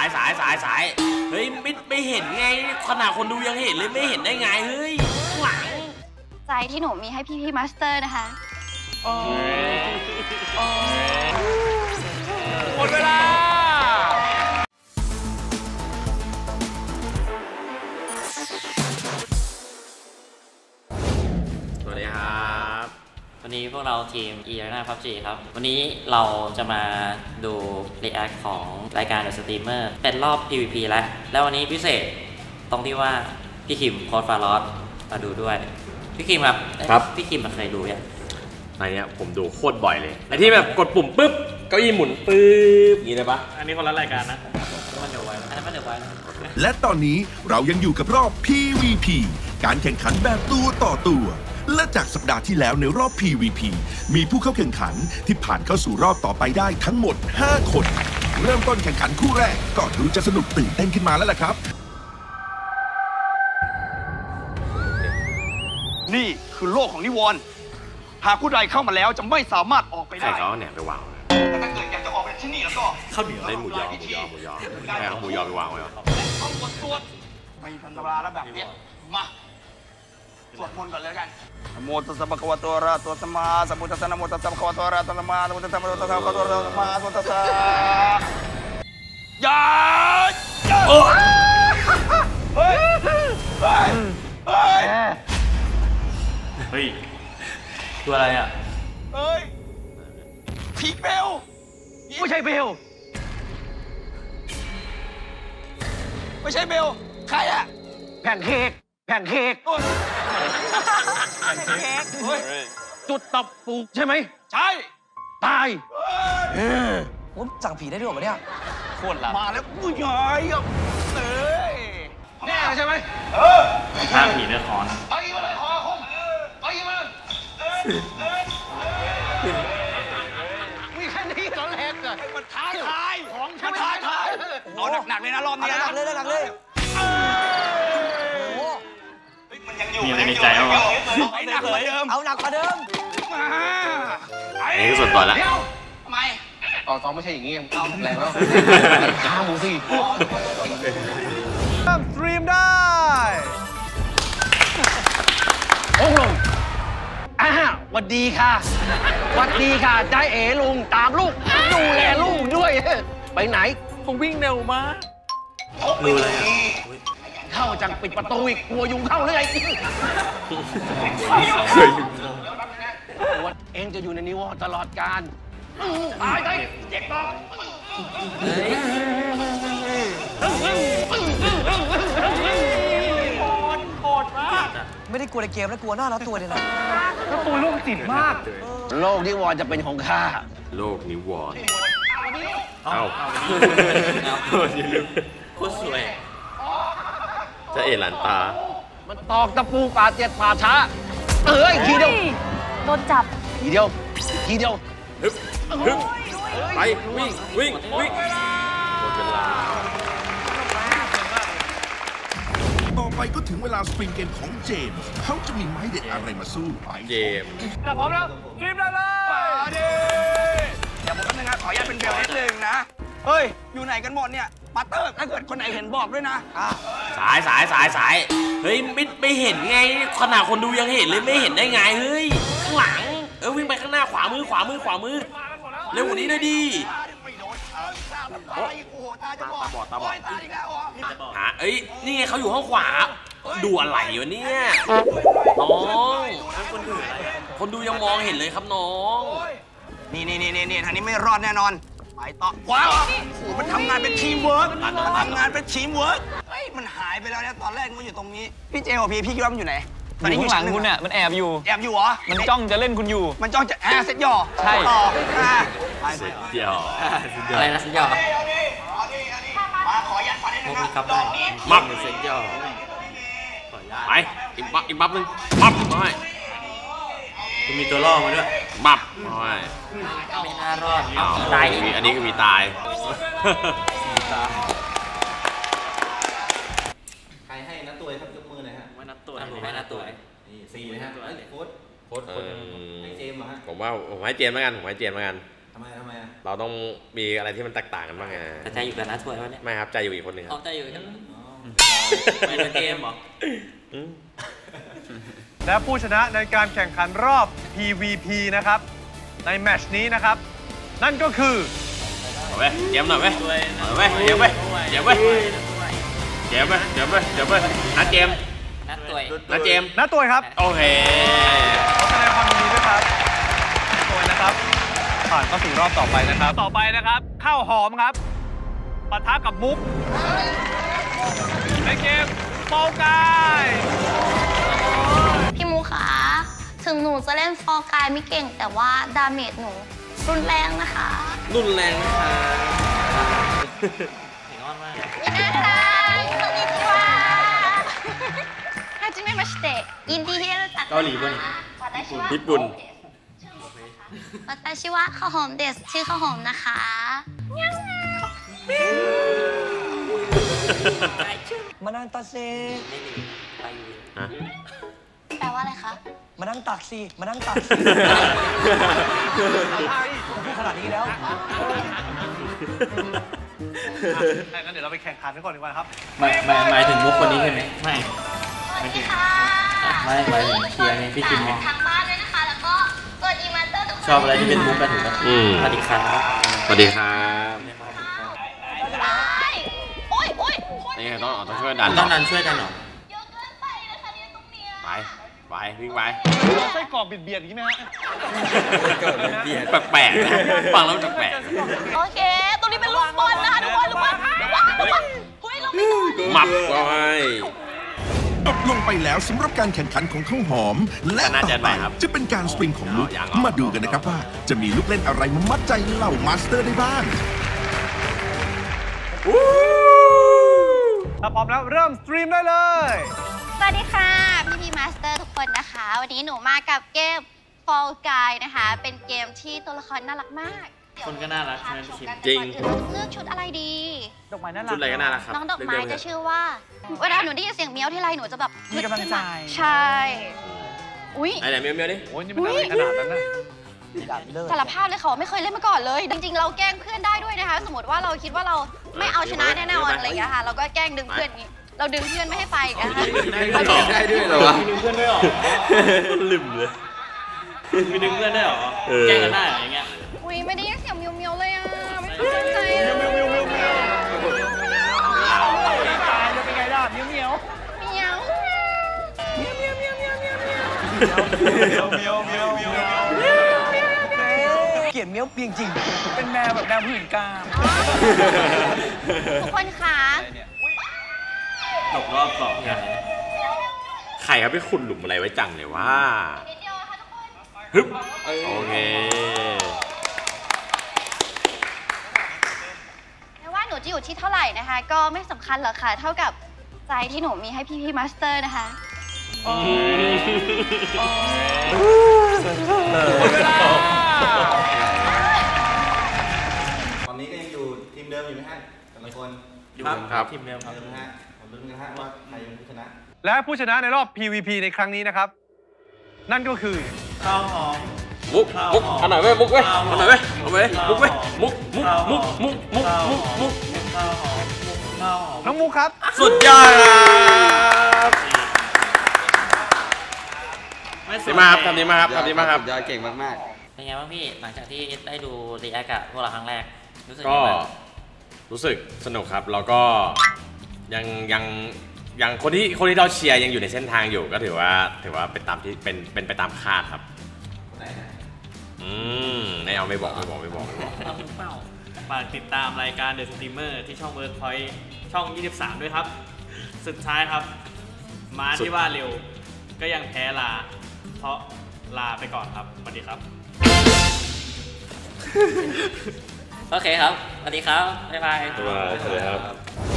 ายเฮ้ยไม่เห็นไงขนาดคนดูยังเห็นเลยไม่เห็นได้ไงเฮ้ยข้างหลังใจที่หนูมีให้พี่มาสเตอร์นะคะหมดเวลาสวัสดีครับวันนี้พวกเราทีม Arena PUBG ครับวันนี้เราจะมาดู React ของรายการ The Streamer เป็นรอบ PVP แล้ววันนี้พิเศษตรงที่ว่าพี่คิมโค้ดฟาร์ลอสมาดูด้วยพี่คิมครับพี่คิมเคยดูยังอันนี้ผมดูโคตรบ่อยเลยไอ้ที่แบบกดปุ่มปุ๊บเก้าอี้หมุนปุ๊บอย่างนี้เลยปะอันนี้คนละรายการนะมันเดี๋ยวไว้อันนั้นมันเดี๋ยวไว้และตอนนี้เรายังอยู่กับรอบ PVP การแข่งขันแบบตัวต่อตัวและจากสัปดาห์ที่แล้วในรอบ PVP มีผู้เข้าแข่งขันที่ผ่านเข้าสู่รอบต่อไปได้ทั้งหมด5คนเริ่มต้นแข่งขันคู่แรกก็ดูจะสนุกตื่นเต้นขึ้นมาแล้วล่ะครับนี่คือโลกของนิวรณ์หากผู้ใดเข้ามาแล้วจะไม่สามารถออกไปได้ใครเขาเนี่ยไปวางแต่ถ้าเกิดอยากจะออกไปที่นี่แล้วก็ข้าวเหนียวได้หมูยอใช่เอาหมูยอไปวางไว้เหรอต้องกดตรวจไม่ธรรมดาแล้วแบบนี้มาสวดมนต์ก่อนเลยกันโมตัสสะภะคะวะโตอะระหะโตสัมมาสัมพุทธัสสะนะโมตัสสะภะคะวะโตอะระหะโตสัมมาสัมพุทธัสสะนะโมตัสสะภะคะวะโตอะระหะโตสัมมาสัมพุทธัสสะอย่าเฮ้ยตัวอะไรอ่ะเฮ้ยผีเบลไม่ใช่เบลไม่ใช่เบลใครอะแผ่นเค้กแผ่นเค้กจุดตับปลูกใช่ไหมใช่ตายผมสั่งผีได้ด้วยเหรอเนี่ยโคตรลับมาแล้วผู้ใหญ่เอ้ยแน่ใช่ไหมฆ่าผีด้วยคอนไปมาเลยคอคมไปมามีแค่นี้ตอนแรกอะมันท้าทายของฉันท้าทายเอาหนักๆเลยนะรอบนี้นะหนักเลยมันยังอยู่ในใจเอาไอ้หนักกว่าเดิมเอาหนักกว่าเดิมนี่คือส่วนตัวแล้วทำไมต้องไม่ใช่อย่างงี้เอาแรงแล้วข้ามูสิเริ่มสตรีมได้องลงหวัดดีค่ะหวัดดีค่ะใจเอ๋ลุงตามลูกดูแลลูกด้วยไปไหนคงวิ่งเร็วมากดูเลยเข้าจังปิดประตูอีกกลัวยุงเข้าเลยเองจะอยู่ในนิวรณ์ตลอดกาลตายเจ็บต่อโหดมากไม่ได้กลัวในเกมแล้วกลัวหน้าแล้วตัวเลยนะแล้วตัวโรคจิตมากโลกนิวรณ์จะเป็นของข้าโลกนิวรณ์เอ้าโคตรสวยจะเอ๋หลานตามันตอกตะปูป่าเจ็ดป่าช้าทีเดียวโดนจับทีเดียวฮึบไปวิ่งหมดเวลาต่อไปก็ถึงเวลาสปริงเกมของเจมส์เขาจะมีไม้เด็ดอะไรมาสู้ไปเจมส์พร้อมแล้วทีมได้เลยเดี๋ยวผมนึงนะขออนุญาตเป็นเบลนิดนึงนะเฮ้ยอยู่ไหนกันหมดเนี่ยมาเตอร์ถ้าเกิดคนไหนเห็นบอกด้วยนะสายเฮ้ยไม่เห็นไงขนาดคนดูยังเห็นเลยไม่เห็นได้ไงเฮ้ยข้างหลังวิ่งไปข้างหน้าขวามือเร็วกว่านี้หน่อยดิตาบอดหานี่ไงเขาอยู่ห้องขวาดูอะไรวะเนี่ยน้องคนดูยังมองเห็นเลยครับน้องนี่ทางนี้ไม่รอดแน่นอนไปต่อว้าวโอ้มันทำงานเป็นทีมเวิร์กเฮ้ยมันหายไปแล้วเนี่ยตอนแรกมันอยู่ตรงนี้พี่เจกับพี่คิดว่ามันอยู่ไหนตอนนี้อยู่ข้างหลังคุณเนี่ยมันแอบอยู่เหรอมันจ้องจะเล่นคุณอยู่มันจ้องจะเซตย่อใช่เซตย่ออะไรนะเซตย่อมาขอยัดฝันได้นะครับครับได้มับเซตย่อไปอีกบัฟนึงมับไม่คุณมีตัวล่อมาด้วยมับไม่น่ารอดตายอันนี้ก็มีตายใครให้นัดตัวครับยกมือหน่อยฮะไม่นัดตัวนี่4เลยฮะโค้ดเจมส์เหรอฮะผมให้เจมส์เหมือนกันทำไมอ่ะเราต้องมีอะไรที่มันแตกต่างกันบ้างไงแต่ใจอยู่กับน้าถ้วยวะเนี่ยไม่ครับใจอยู่อีกคนหนึ่งครับใจอยู่กันไม่เป็นเกมเหรอและผู้ชนะในการแข่งขันรอบ PVP นะครับในแมตช์นี้นะครับนั่นก็คือเอาไปเจมหน่อยไปเอาไปเจมไปเจมไปเจมไปเจมไปเจมไปนัดเจมนัดตัวนัดเจมนัดตัวครับโอเคขอแสดงความยินดีด้วยครับตัวนะครับผ่านเข้าสู่รอบต่อไปนะครับต่อไปนะครับข้าวหอมครับปะทะกับมุกในเกมโฟกายพี่มูคะถึงหนูจะเล่นฟอร์กายไม่เก่งแต่ว่าดาเมจหนูรุนแรงนะคะรุนแรงนะคะถึงอ้อนมากนี่นะคะこんにちははじめましてยินดีที่ได้รู้จักเกาหลีป่ะญี่ปุ่น私はข้าวหอมเดสชื่อข้าวหอมนะคะมานั่งตักสิแปลว่าอะไรคะมานั่งตักสิมานั่งตักสิพูดขนาดนี้แล้วงั้นเดี๋ยวเราไปแข่งขันกันก่อนดีกว่าครับหมายถึงมุกคนนี้ใช่ไหมไม่ไม่ถึงไม่หมายถึงเชียร์นี่พี่คิมไงทางบ้านด้วยนะคะแล้วก็ตัวดีมาสเตอร์ทุกคนชอบอะไรที่เป็นมุกกันถูกไหมสวัสดีครับสวัสดีครับโอ๊ยนี่ไงต้องช่วยดันต้องดันช่วยกันเหรอเยอะเกินไปนะคะเนี่ยตรงเนี้ยไปวิ่งไปไส้กรอกเบียดอย่างนี้ไหมฮะแปลกๆนะฟังแล้วแปลกโอเคตรงนี้เป็นลูกบอลนะคะทุกคนเฮ้ยเราไม่ต้องหมับก็ให้จบลงไปแล้วสำหรับการแข่งขันของข้าวหอมและต่อไปจะเป็นการสปริงของมุกมาดูกันนะครับว่าจะมีลูกเล่นอะไรมามัดใจเหล่ามาสเตอร์ได้บ้างถ้าพร้อมแล้วเริ่มสตรีมได้เลยสวัสดีค่ะพี่มาสเตอร์ทุกคนนะคะวันนี้หนูมากับเกม Fall Guy นะคะเป็นเกมที่ตัวละครน่ารักมากคนก็น่ารักใช่ไหมพี่คิมจริงเลือกชุดอะไรดีดอกไม้น่ารักชุดอะไรก็น่ารักครับน้องดอกไม้จะชื่อว่าเวลาหนูได้ยินเสียงเมียวที่ไรหนูจะแบบมีกำลังใจใช่อุ้ยไอ้ไหนเมียวดิโอ้ยนี่มันอะไรขนาดนั้นนะสารภาพเลยค่ะไม่เคยเล่นมาก่อนเลยจริงๆเราแกล้งเพื่อนได้ด้วยนะคะสมมติว่าเราคิดว่าเราไม่เอาชนะแน่นอนอะไรอย่างเงี้ยค่ะเราก็แกล้งดึงเพื่อนนี้เราดึงเพื่อนไม่ให้ไปกันนะคะได้ด้วยเหรอวะมีดึงเพื่อนด้วยหรอลืมเลยมีดึงเพื่อนด้วยหรอแกล้งกันได้อย่างเงี้ยอุ้ยไม่ได้ยินเสียงเมียวเลยอ่ะไม่เข้าใจเมียวตายจะเป็นไงล่ะเมียวเกลียดเมียวเพียงจริงเป็นแมวแบบแมวผู้หญิงกล้ามทุกคนคะตกรอบ2กันใครครับไปขุดหลุมอะไรไว้จังเนี่ยว่าฮึบโอเคไม่ว่าหนูจะอยู่ที่เท่าไหร่นะคะก็ไม่สำคัญหรอกค่ะเท่ากับใจที่หนูมีให้พี่มาสเตอร์นะคะตอนนี้ก็ยังอยู่ทีมเดิมอยู่ไหมฮะแต่ละคนอยู่ครับทีมเดิมครับนะฮะผมลุ้นกันฮะว่าใครเป็นผู้ชนะและผู้ชนะในรอบ PVP ในครั้งนี้นะครับนั่นก็คือข้าวหอมมุกเอาหน่อยเว้ยมุกเว้ยเอาหน่อยเว้ยเอาเว้ยมุกเว้ยมุกน้องมุกครับสุดยอดครับดีมากครับทำดีมากครับยอดเก่งมากๆเป็นไงบ้างพี่หลังจากที่ได้ดูรีแอคกับพวกเราครั้งแรกก็รู้สึกสนุกครับแล้วก็ยังคนที่เราเชียร์ยังอยู่ในเส้นทางอยู่ก็ถือว่าเป็นตามที่เป็นไปตามคาดครับไม่เอาไม่บอกฝากติดตามรายการ The Streamer ที่ช่อง Workpoint ช่อง 23 ด้วยครับสุดท้ายครับม้าที่ว่าเร็วก็ยังแพ้ลาเพราะลาไปก่อนครับสวัสดีครับโอเคครับสวัสดีครับบ๊ายบายสวัสดีครับ